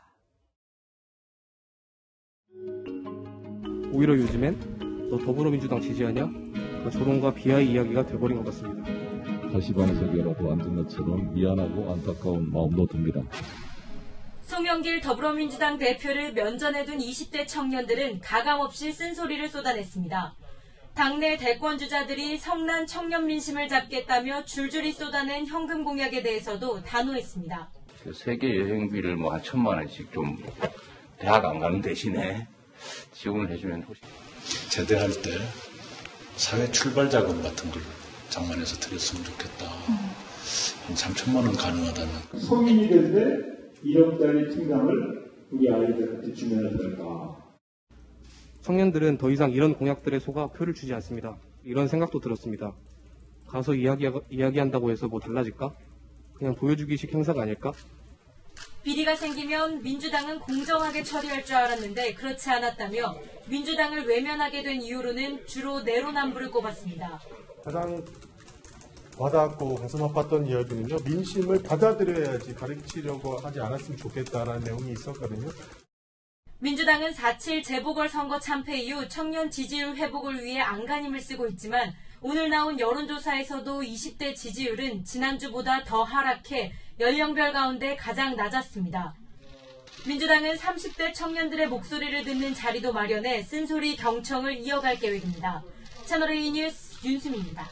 오히려 요즘엔 너 더불어민주당 지지하냐? 조롱과 비하의 이야기가 돼버린 것 같습니다. 다시 방석이라도 앉은 것처럼 미안하고 안타까운 마음도 듭니다. 송영길 더불어민주당 대표를 면전에 둔 이십 대 청년들은 가감없이 쓴소리를 쏟아냈습니다. 당내 대권 주자들이 성난 청년 민심을 잡겠다며 줄줄이 쏟아낸 현금 공약에 대해서도 단호했습니다. 세계 여행비를 뭐 한 천만 원씩 좀 대학 안 가는 대신에 지원을 해주면 훨씬. 제대할 때 사회 출발 자금 같은 걸 장만해서 드렸으면 좋겠다. 한 삼천만 원 가능하다면. 성인이 될 때 일억짜리 통장을 우리 아이들한테 주면 될까? 청년들은 더 이상 이런 공약들에 속아 표를 주지 않습니다. 이런 생각도 들었습니다. 가서 이야기, 이야기한다고 해서 뭐 달라질까? 그냥 보여주기식 행사가 아닐까? 비리가 생기면 민주당은 공정하게 처리할 줄 알았는데 그렇지 않았다며 민주당을 외면하게 된 이유로는 주로 내로남불을 꼽았습니다. 가장 와닿고 가슴 아팠던 이야기는요. 민심을 받아들여야지 가르치려고 하지 않았으면 좋겠다라는 내용이 있었거든요. 민주당은 사칠 재보궐선거 참패 이후 청년 지지율 회복을 위해 안간힘을 쓰고 있지만 오늘 나온 여론조사에서도 이십 대 지지율은 지난주보다 더 하락해 연령별 가운데 가장 낮았습니다. 민주당은 삼십 대 청년들의 목소리를 듣는 자리도 마련해 쓴소리 경청을 이어갈 계획입니다. 채널A 뉴스 윤수미입니다.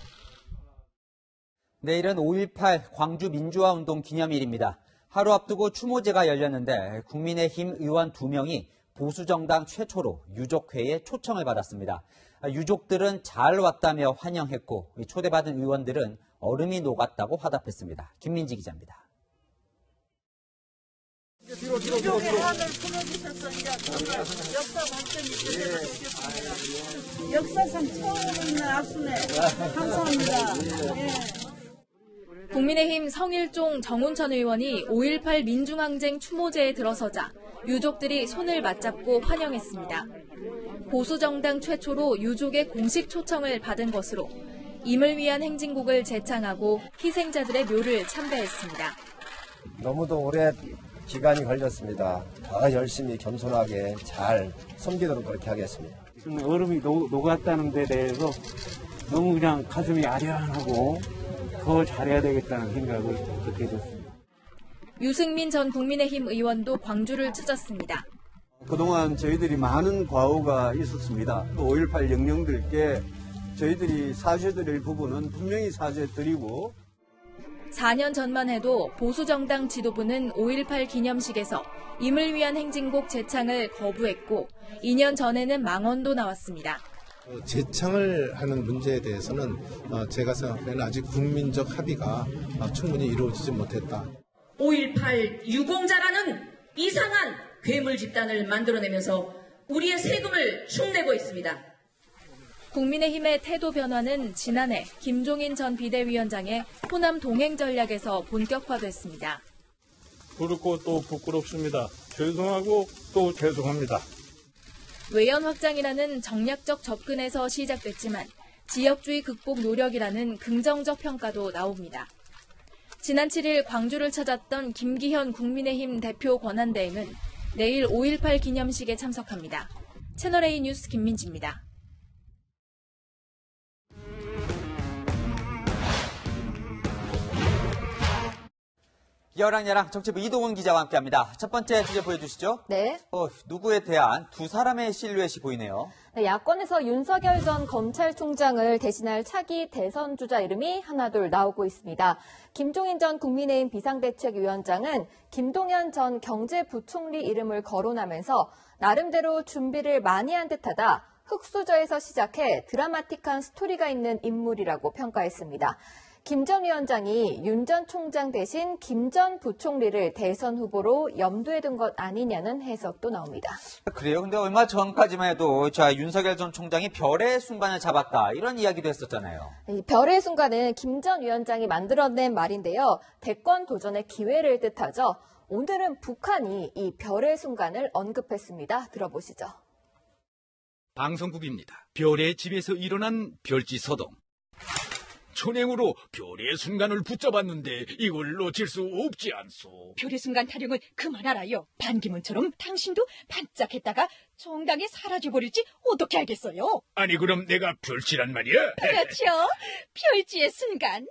내일은 오일팔 광주 민주화운동 기념일입니다. 하루 앞두고 추모제가 열렸는데 국민의힘 의원 두 명이 보수정당 최초로 유족회에 초청을 받았습니다. 유족들은 잘 왔다며 환영했고 초대받은 의원들은 얼음이 녹았다고 화답했습니다. 김민지 기자입니다. 유족의 한을 풀어주셔서 이제 역사 발전이 되셨습니다. 역사상 처음 있는 악수네. 감사합니다. 예. 국민의힘 성일종 정운천 의원이 오일팔 민중항쟁 추모제에 들어서자 유족들이 손을 맞잡고 환영했습니다. 보수정당 최초로 유족의 공식 초청을 받은 것으로 임을 위한 행진곡을 제창하고 희생자들의 묘를 참배했습니다. 너무도 오래 기간이 걸렸습니다. 더 열심히 겸손하게 잘 섬기도록 그렇게 하겠습니다. 얼음이 녹, 녹았다는 데 대해서 너무 그냥 가슴이 아련하고 더 잘해야 되겠다는 생각을 듣게 됐습니다. 유승민 전 국민의힘 의원도 광주를 찾았습니다. 그동안 저희들이 많은 과오가 있었습니다. 오일팔 영령들께 저희들이 사죄드릴 부분은 분명히 사죄드리고 사 년 전만 해도 보수정당 지도부는 오일팔 기념식에서 임을 위한 행진곡 제창을 거부했고 이 년 전에는 망언도 나왔습니다. 재창을 하는 문제에 대해서는 제가 생각하기에는 아직 국민적 합의가 충분히 이루어지지 못했다. 오일팔 유공자라는 이상한 괴물 집단을 만들어내면서 우리의 세금을 축내고 있습니다. 국민의힘의 태도 변화는 지난해 김종인 전 비대위원장의 호남 동행 전략에서 본격화됐습니다. 부럽고 또 부끄럽습니다. 죄송하고 또 죄송합니다. 외연 확장이라는 정략적 접근에서 시작됐지만 지역주의 극복 노력이라는 긍정적 평가도 나옵니다. 지난 칠 일 광주를 찾았던 김기현 국민의힘 대표 권한대행은 내일 오일팔 기념식에 참석합니다. 채널A 뉴스 김민지입니다. 여랑야랑 정치부 이동훈 기자와 함께합니다. 첫 번째 주제 보여주시죠. 네. 어, 누구에 대한 두 사람의 실루엣이 보이네요. 네, 야권에서 윤석열 전 검찰총장을 대신할 차기 대선 주자 이름이 하나둘 나오고 있습니다. 김종인 전 국민의힘 비상대책위원장은 김동연 전 경제부총리 이름을 거론하면서 나름대로 준비를 많이 한 듯하다. 흑수저에서 시작해 드라마틱한 스토리가 있는 인물이라고 평가했습니다. 김 전 위원장이 윤 전 총장 대신 김 전 부총리를 대선 후보로 염두에 둔 것 아니냐는 해석도 나옵니다. 그래요. 근데 얼마 전까지만 해도 자 윤석열 전 총장이 별의 순간을 잡았다. 이런 이야기도 했었잖아요. 이 별의 순간은 김 전 위원장이 만들어낸 말인데요. 대권 도전의 기회를 뜻하죠. 오늘은 북한이 이 별의 순간을 언급했습니다. 들어보시죠. 방송국입니다. 별의 집에서 일어난 별지서동. 천행으로 별의 순간을 붙잡았는데 이걸 놓칠 수 없지 않소. 별의 순간 타령은 그만하라요. 반기문처럼 당신도 반짝했다가 정당에 사라져버릴지 어떻게 알겠어요? 아니 그럼 내가 별지란 말이야? 그렇죠. 별지의 순간.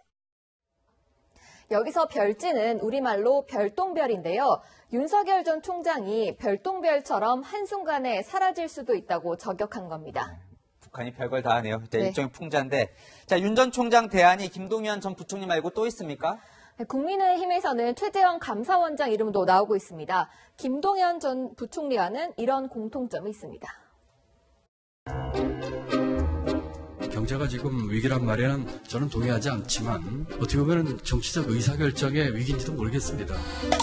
여기서 별지는 우리말로 별똥별인데요. 윤석열 전 총장이 별똥별처럼 한순간에 사라질 수도 있다고 저격한 겁니다. 북한이 별걸 다 하네요. 네. 일종의 풍자인데. 자, 윤 전 총장 대안이 김동연 전 부총리 말고 또 있습니까? 국민의힘에서는 최재형 감사원장 이름도 나오고 있습니다. 김동연 전 부총리와는 이런 공통점이 있습니다. 경제가 지금 위기란 말에는 저는 동의하지 않지만 어떻게 보면 정치적 의사결정의 위기인지도 모르겠습니다.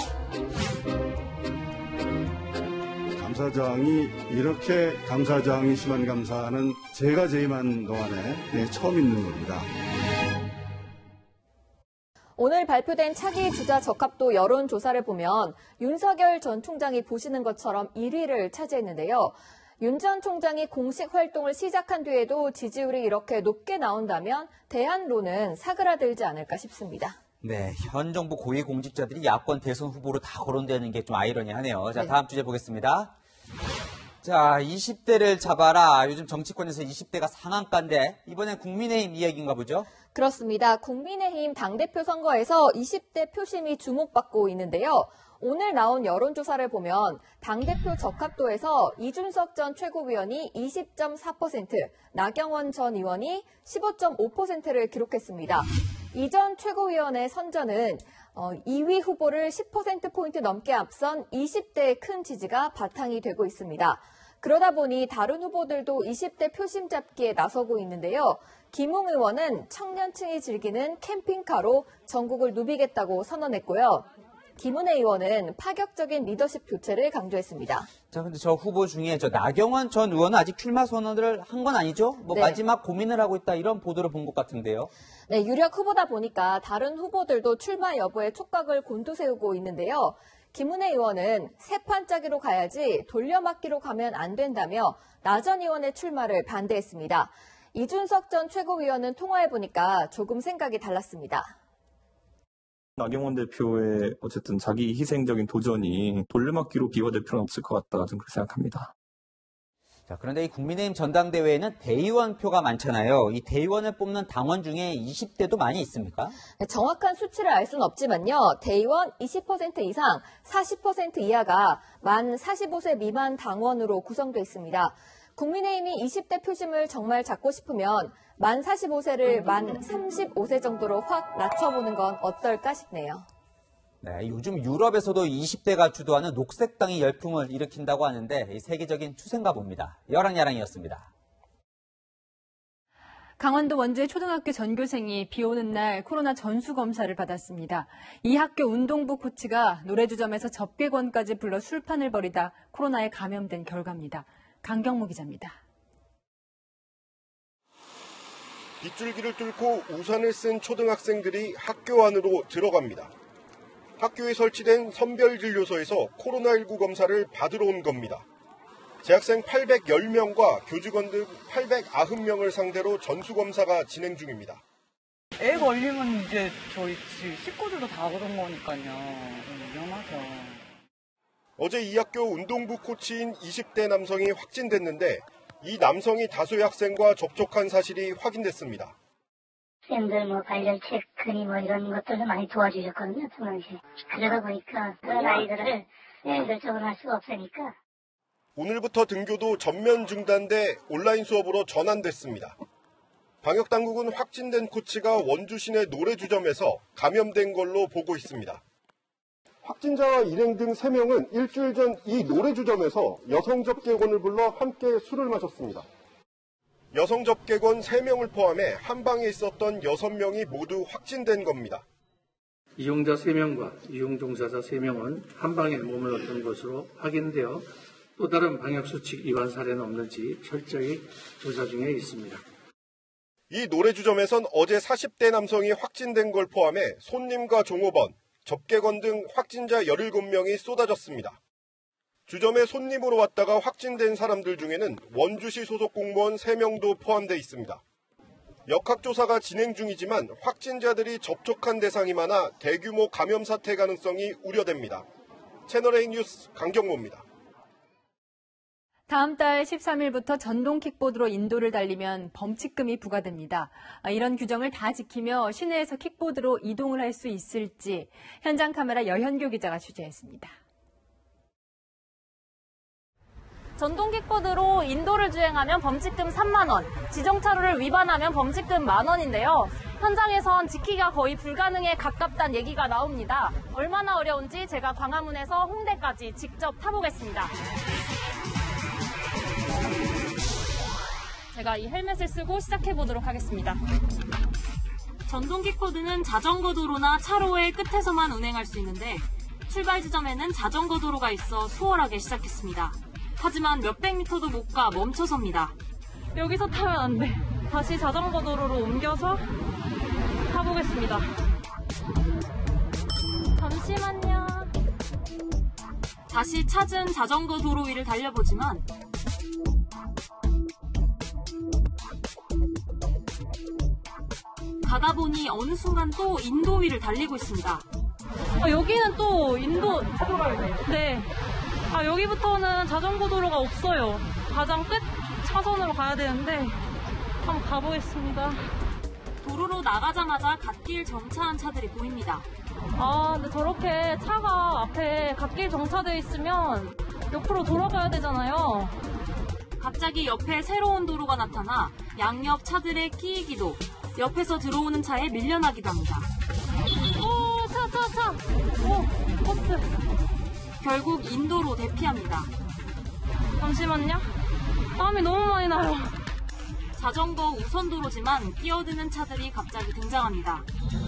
감사장이 이렇게 감사장이 심한 감사는 제가 재임한 동안에 네, 처음 있는 겁니다. 오늘 발표된 차기 주자 적합도 여론조사를 보면 윤석열 전 총장이 보시는 것처럼 일 위를 차지했는데요. 윤 전 총장이 공식 활동을 시작한 뒤에도 지지율이 이렇게 높게 나온다면 대안론은 사그라들지 않을까 싶습니다. 네, 현 정부 고위공직자들이 야권 대선 후보로 다 거론되는 게 좀 아이러니하네요. 자, 네. 다음 주제 보겠습니다. 자, 이십 대를 잡아라. 요즘 정치권에서 이십 대가 상한가인데 이번엔 국민의힘 이야기인가 보죠? 그렇습니다. 국민의힘 당대표 선거에서 이십 대 표심이 주목받고 있는데요. 오늘 나온 여론조사를 보면 당대표 적합도에서 이준석 전 최고위원이 이십 점 사 퍼센트, 나경원 전 의원이 십오 점 오 퍼센트를 기록했습니다. 이 전 최고위원의 선전은 이 위 후보를 십 퍼센트포인트 넘게 앞선 이십 대의 큰 지지가 바탕이 되고 있습니다. 그러다 보니 다른 후보들도 이십 대 표심 잡기에 나서고 있는데요. 김웅 의원은 청년층이 즐기는 캠핑카로 전국을 누비겠다고 선언했고요. 김은혜 의원은 파격적인 리더십 교체를 강조했습니다. 자, 근데 저 후보 중에 저 나경원 전 의원은 아직 출마 선언을 한 건 아니죠? 뭐 네. 마지막 고민을 하고 있다 이런 보도를 본 것 같은데요. 네, 유력 후보다 보니까 다른 후보들도 출마 여부에 촉각을 곤두세우고 있는데요. 김은혜 의원은 새 판짜기로 가야지 돌려막기로 가면 안 된다며 나 전 의원의 출마를 반대했습니다. 이준석 전 최고위원은 통화해보니까 조금 생각이 달랐습니다. 나경원 대표의 어쨌든 자기 희생적인 도전이 돌려막기로 비화될 필요는 없을 것 같다, 저는 그렇게 생각합니다. 자, 그런데 이 국민의힘 전당대회에는 대의원 표가 많잖아요. 이 대의원을 뽑는 당원 중에 이십 대도 많이 있습니까? 네, 정확한 수치를 알 수는 없지만요. 대의원 이십 퍼센트 이상, 사십 퍼센트 이하가 만 사십오 세 미만 당원으로 구성되어 있습니다. 국민의힘이 이십 대 표심을 정말 잡고 싶으면 만 사십오 세를 만 삼십오 세 정도로 확 낮춰보는 건 어떨까 싶네요. 네, 요즘 유럽에서도 이십 대가 주도하는 녹색당이 열풍을 일으킨다고 하는데 이 세계적인 추세인가 봅니다. 여랑야랑이었습니다. 강원도 원주의 초등학교 전교생이 비 오는 날 코로나 전수검사를 받았습니다. 이 학교 운동부 코치가 노래주점에서 접객원까지 불러 술판을 벌이다 코로나에 감염된 결과입니다. 강경모 기자입니다. 빗줄기를 뚫고 우산을 쓴 초등학생들이 학교 안으로 들어갑니다. 학교에 설치된 선별진료소에서 코로나십구 검사를 받으러 온 겁니다. 재학생 팔백십 명과 교직원 등 팔백구 명을 상대로 전수검사가 진행 중입니다. 애 걸리면 이제 저희 식구들도 다 그런 거니까요. 위험하죠. 어제 이 학교 운동부 코치인 이십 대 남성이 확진됐는데 이 남성이 다수의 학생과 접촉한 사실이 확인됐습니다. 쌤들 뭐 발열 체크니 뭐 이런 것들도 많이 도와주셨거든요, 평상시에. 그러다 보니까 그런 아이들을 직접적으로 할 수가 없으니까. 오늘부터 등교도 전면 중단돼 온라인 수업으로 전환됐습니다. 방역당국은 확진된 코치가 원주 시내 노래주점에서 감염된 걸로 보고 있습니다. 확진자와 일행 등 세 명은 일주일 전 이 노래주점에서 여성 접객원을 불러 함께 술을 마셨습니다. 여성 접객원 세 명을 포함해 한 방에 있었던 여섯 명이 모두 확진된 겁니다. 이용자 세 명과 이용 종사자 세 명은 한 방에 몸을 얻은 것으로 확인되어 또 다른 방역수칙 위반 사례는 없는지 철저히 조사 중에 있습니다. 이 노래주점에선 어제 사십 대 남성이 확진된 걸 포함해 손님과 종업원, 접객원 등 확진자 열일곱 명이 쏟아졌습니다. 주점에 손님으로 왔다가 확진된 사람들 중에는 원주시 소속 공무원 세 명도 포함되어 있습니다. 역학조사가 진행 중이지만 확진자들이 접촉한 대상이 많아 대규모 감염 사태 가능성이 우려됩니다. 채널A 뉴스 강경모입니다. 다음 달 십삼 일부터 전동 킥보드로 인도를 달리면 범칙금이 부과됩니다. 이런 규정을 다 지키며 시내에서 킥보드로 이동을 할 수 있을지 현장 카메라 여현교 기자가 취재했습니다. 전동 킥보드로 인도를 주행하면 범칙금 삼만 원, 지정차로를 위반하면 범칙금 만 원인데요. 현장에선 지키기가 거의 불가능에 가깝다는 얘기가 나옵니다. 얼마나 어려운지 제가 광화문에서 홍대까지 직접 타보겠습니다. 제가 이 헬멧을 쓰고 시작해 보도록 하겠습니다. 전동키 코드는 자전거 도로나 차로의 끝에서만 운행할 수 있는데 출발 지점에는 자전거 도로가 있어 수월하게 시작했습니다. 하지만 몇백 미터도 못 가 멈춰섭니다. 여기서 타면 안 돼. 다시 자전거 도로로 옮겨서 타보겠습니다. 잠시만요. 다시 찾은 자전거 도로 위를 달려보지만 가다 보니 어느 순간 또 인도 위를 달리고 있습니다. 아, 여기는 또 인도... 네. 아, 여기부터는 자전거 도로가 없어요. 가장 끝 차선으로 가야 되는데 한번 가보겠습니다. 도로로 나가자마자 갓길 정차한 차들이 보입니다. 아, 근데 저렇게 차가 앞에 갓길 정차되어 있으면 옆으로 돌아가야 되잖아요. 갑자기 옆에 새로운 도로가 나타나 양옆 차들의 끼이기도 옆에서 들어오는 차에 밀려나기도 합니다. 오, 차, 차, 차! 오, 버스. 결국 인도로 대피합니다. 잠시만요. 땀이 너무 많이 나요. 자전거 우선도로지만 끼어드는 차들이 갑자기 등장합니다.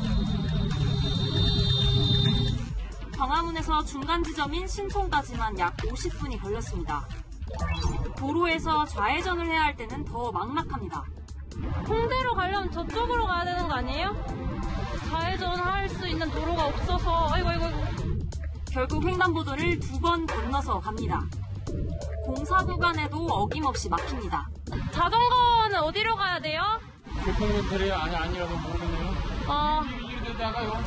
광화문에서 중간 지점인 신촌까지만 약 오십 분이 걸렸습니다. 도로에서 좌회전을 해야 할 때는 더 막막합니다. 홍대로 가려면 저쪽으로 가야 되는 거 아니에요? 좌회전할 수 있는 도로가 없어서 아이고 아이고 아이고. 결국 횡단보도를 두 번 건너서 갑니다. 공사 구간에도 어김없이 막힙니다. 자전거는 어디로 가야 돼요? 교통건설이 아니 아니라고 모르네요. 아, 이러다가요.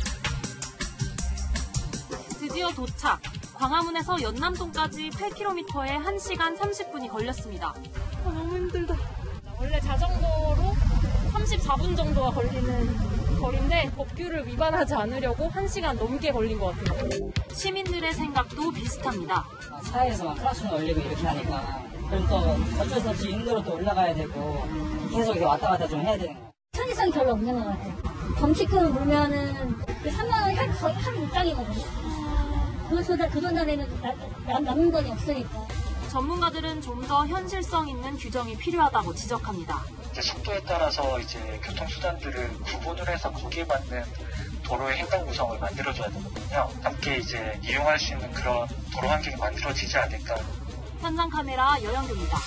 드디어 도착. 광화문에서 연남동까지 팔 킬로미터에 한 시간 삼십 분이 걸렸습니다. 아, 너무 힘들다. 원래 자전거로 삼십사 분 정도가 걸리는 거리인데 법규를 위반하지 않으려고 한 시간 넘게 걸린 것 같아요. 시민들의 생각도 비슷합니다. 차에서 클락션 올리고 이렇게 하니까 그럼 또 어쩔 수 없이 인도로 또 올라가야 되고 계속 이렇게 왔다 갔다 좀 해야 되는 거예요. 편의성이 별로 없는 것 같아요. 범칙금 물면은 그 삼만 원이 한, 거의 한 일당이거든요. 그것보다 그 돈 안에는 남는 돈이 없으니까. 전문가들은 좀 더 현실성 있는 규정이 필요하다고 지적합니다. 이제 속도에 따라서 이제 교통수단들을 구분을 해서 거기에 맞는 도로의 횡단 구성을 만들어줘야 되거든요. 함께 이제 이용할 수 있는 그런 도로 환경이 만들어지지 않을까. 현장 카메라 여영규입니다.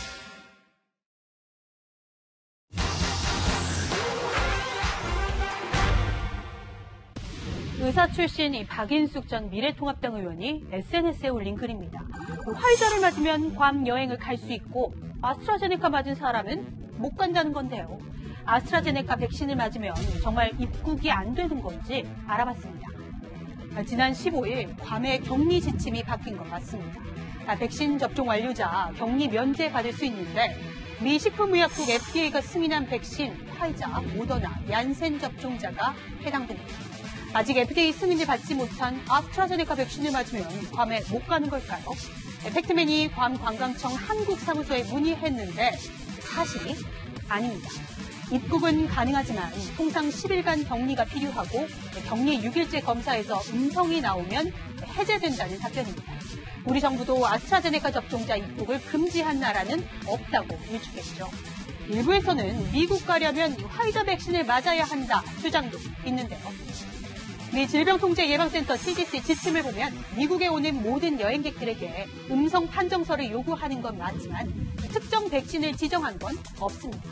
의사 출신이 박인숙 전 미래통합당 의원이 에스엔에스에 올린 글입니다. 화이자를 맞으면 괌 여행을 갈 수 있고 아스트라제네카 맞은 사람은 못 간다는 건데요. 아스트라제네카 백신을 맞으면 정말 입국이 안 되는 건지 알아봤습니다. 지난 십오 일 괌의 격리 지침이 바뀐 것 같습니다. 백신 접종 완료자 격리 면제 받을 수 있는데 미 식품의약국 에프디에이가 승인한 백신 화이자, 모더나, 얀센 접종자가 해당됩니다. 아직 에프디에이 승인을 받지 못한 아스트라제네카 백신을 맞으면 괌에 못 가는 걸까요? 팩트맨이 괌 관광청 한국사무소에 문의했는데 사실이 아닙니다. 입국은 가능하지만 통상 십 일간 격리가 필요하고 격리 육 일째 검사에서 음성이 나오면 해제된다는 답변입니다. 우리 정부도 아스트라제네카 접종자 입국을 금지한 나라는 없다고 일축했죠. 일부에서는 미국 가려면 화이자 백신을 맞아야 한다 주장도 있는데요. 미 질병통제예방센터 씨디씨 지침을 보면 미국에 오는 모든 여행객들에게 음성 판정서를 요구하는 건 맞지만 특정 백신을 지정한 건 없습니다.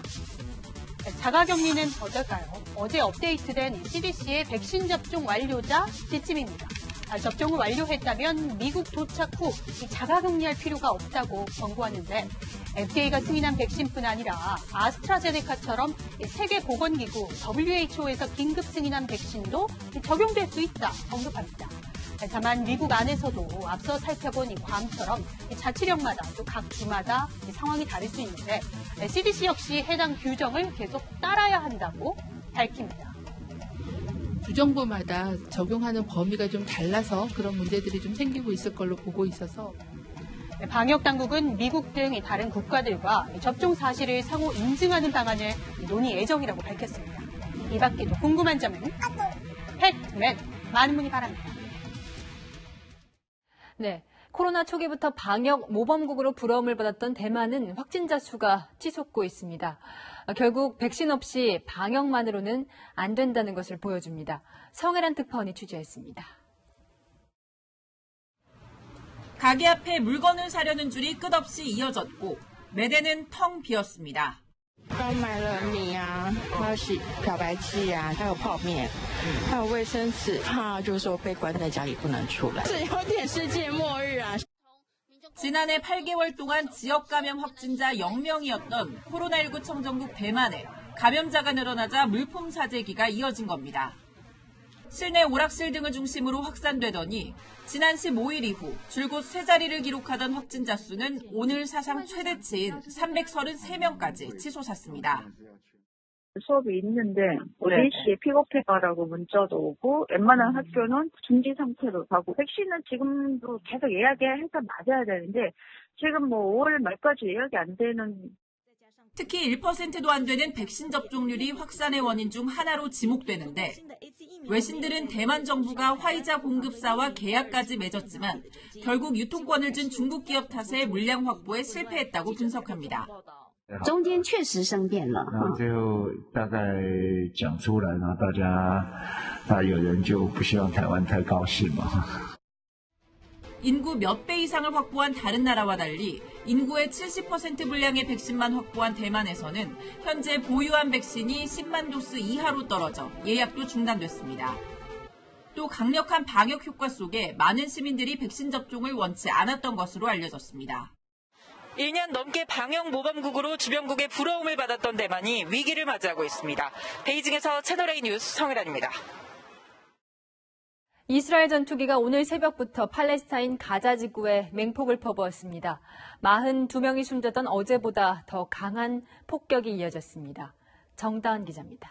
자가격리는 어떨까요? 어제 업데이트된 씨디씨의 백신 접종 완료자 지침입니다. 접종을 완료했다면 미국 도착 후 자가격리할 필요가 없다고 권고하는데 에프디에이가 승인한 백신뿐 아니라 아스트라제네카처럼 세계보건기구 더블유에이치오에서 긴급 승인한 백신도 적용될 수 있다 언급합니다. 다만 미국 안에서도 앞서 살펴본 이 괌처럼 자치령마다 또 각 주마다 상황이 다를 수 있는데 씨디씨 역시 해당 규정을 계속 따라야 한다고 밝힙니다. 주정부마다 적용하는 범위가 좀 달라서 그런 문제들이 좀 생기고 있을 걸로 보고 있어서 방역당국은 미국 등 다른 국가들과 접종 사실을 상호 인증하는 방안을 논의 예정이라고 밝혔습니다. 이 밖에도 궁금한 점은 팩트맨 많은 문의 바랍니다. 네, 코로나 초기부터 방역 모범국으로 부러움을 받았던 대만은 확진자 수가 치솟고 있습니다. 결국 백신 없이 방역만으로는 안 된다는 것을 보여줍니다. 성혜란 특파원이 취재했습니다. 가게 앞에 물건을 사려는 줄이 끝없이 이어졌고 매대는 텅 비었습니다. 刚买了米啊，还有洗漂白剂啊，还有泡面，还有卫生纸，怕就是说被关在家里不能出来，是有点世界末日啊。 지난해 팔 개월 동안 지역 감염 확진자 영 명이었던 코로나십구 청정국 대만에 감염자가 늘어나자 물품 사재기가 이어진 겁니다. 실내 오락실 등을 중심으로 확산되더니 지난 십오 일 이후 줄곧 세 자리를 기록하던 확진자 수는 오늘 사상 최대치인 삼백삼십삼 명까지 치솟았습니다. 수업이 있는데 네 시에 픽업해가라고 문자도 오고 웬만한 학교는 중지 상태로 가고 백신은 지금도 계속 예약해서 맞아야 되는데 지금 뭐 오월 말까지 예약이 안 되는. 특히 일 퍼센트도 안 되는 백신 접종률이 확산의 원인 중 하나로 지목되는데 외신들은 대만 정부가 화이자 공급사와 계약까지 맺었지만 결국 유통권을 준 중국 기업 탓에 물량 확보에 실패했다고 분석합니다. 中间确实生变了， 然后最后大概讲出来，然后大家啊有人就不希望台湾太高兴嘛。 인구 몇 배 이상을 확보한 다른 나라와 달리 인구의 칠십 퍼센트 분량의 백신만 확보한 대만에서는 현재 보유한 백신이 십만 도스 이하로 떨어져 예약도 중단됐습니다. 또 강력한 방역 효과 속에 많은 시민들이 백신 접종을 원치 않았던 것으로 알려졌습니다. 일 년 넘게 방역 모범국으로 주변국의 부러움을 받았던 대만이 위기를 맞이하고 있습니다. 베이징에서 채널A 뉴스 성혜란입니다. 이스라엘 전투기가 오늘 새벽부터 팔레스타인 가자 지구에 맹폭을 퍼부었습니다. 사십이 명이 숨졌던 어제보다 더 강한 폭격이 이어졌습니다. 정다은 기자입니다.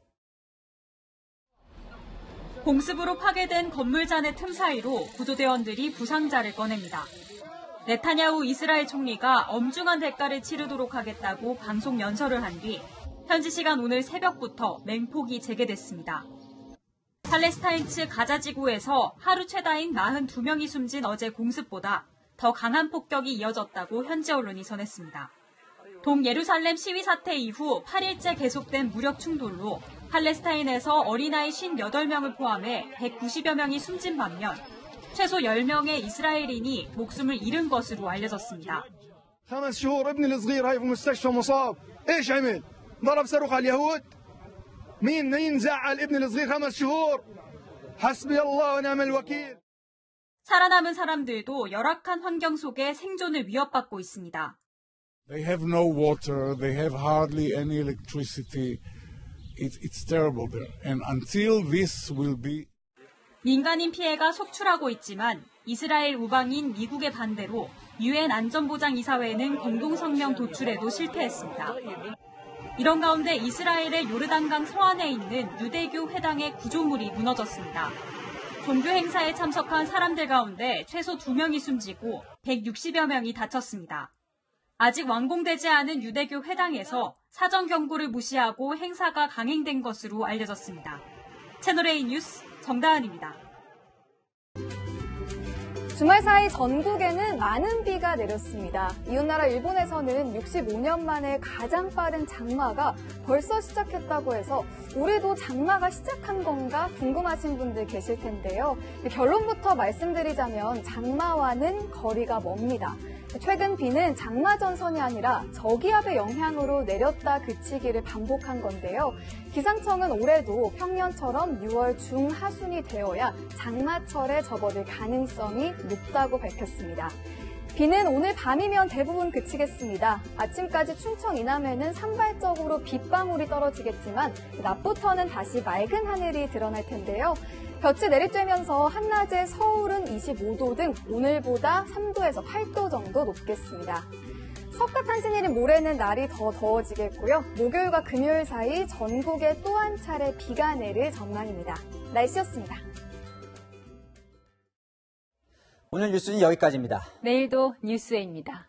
공습으로 파괴된 건물잔의 틈 사이로 구조대원들이 부상자를 꺼냅니다. 네타냐후 이스라엘 총리가 엄중한 대가를 치르도록 하겠다고 방송 연설을 한 뒤 현지 시간 오늘 새벽부터 맹폭이 재개됐습니다. 팔레스타인 측 가자 지구에서 하루 최다인 사십이 명이 숨진 어제 공습보다 더 강한 폭격이 이어졌다고 현지 언론이 전했습니다. 동예루살렘 시위 사태 이후 팔 일째 계속된 무력 충돌로 팔레스타인에서 어린아이 오십팔 명을 포함해 백구십여 명이 숨진 반면 최소 열 명의 이스라엘인이 목숨을 잃은 것으로 알려졌습니다. خمس شهور ابني الصغير هاي في المستشفى مصاب ايش عمل ضرب صاروخ على اليهود مين مين زعل ابني الصغير خمس شهور حسبي الله ونعم الوكيل. 살아남은 사람들도 열악한 환경 속에 생존을 위협받고 있습니다. They have no water, they have hardly any electricity. It's, it's terrible there. And until this will be 민간인 피해가 속출하고 있지만 이스라엘 우방인 미국의 반대로 유엔 안전보장이사회는 공동성명 도출에도 실패했습니다. 이런 가운데 이스라엘의 요르단강 서안에 있는 유대교 회당의 구조물이 무너졌습니다. 종교 행사에 참석한 사람들 가운데 최소 두 명이 숨지고 백육십여 명이 다쳤습니다. 아직 완공되지 않은 유대교 회당에서 사전 경고를 무시하고 행사가 강행된 것으로 알려졌습니다. 채널A 뉴스 정다은입니다. 주말 사이 전국에는 많은 비가 내렸습니다. 이웃나라 일본에서는 육십오 년 만에 가장 빠른 장마가 벌써 시작했다고 해서 올해도 장마가 시작한 건가 궁금하신 분들 계실 텐데요. 결론부터 말씀드리자면 장마와는 거리가 먼니다. 최근 비는 장마 전선이 아니라 저기압의 영향으로 내렸다 그치기를 반복한 건데요. 기상청은 올해도 평년처럼 유월 중하순이 되어야 장마철에 접어들 가능성이 높다고 밝혔습니다. 비는 오늘 밤이면 대부분 그치겠습니다. 아침까지 충청 이남에는 산발적으로 빗방울이 떨어지겠지만 낮부터는 다시 맑은 하늘이 드러날 텐데요. 볕이 내리쬐면서 한낮에 서울은 이십오 도 등 오늘보다 삼 도에서 팔 도 정도 높겠습니다. 석가탄신일인 모레는 날이 더 더워지겠고요. 목요일과 금요일 사이 전국에 또 한 차례 비가 내릴 전망입니다. 날씨였습니다. 오늘 뉴스는 여기까지입니다. 내일도 뉴스에입니다.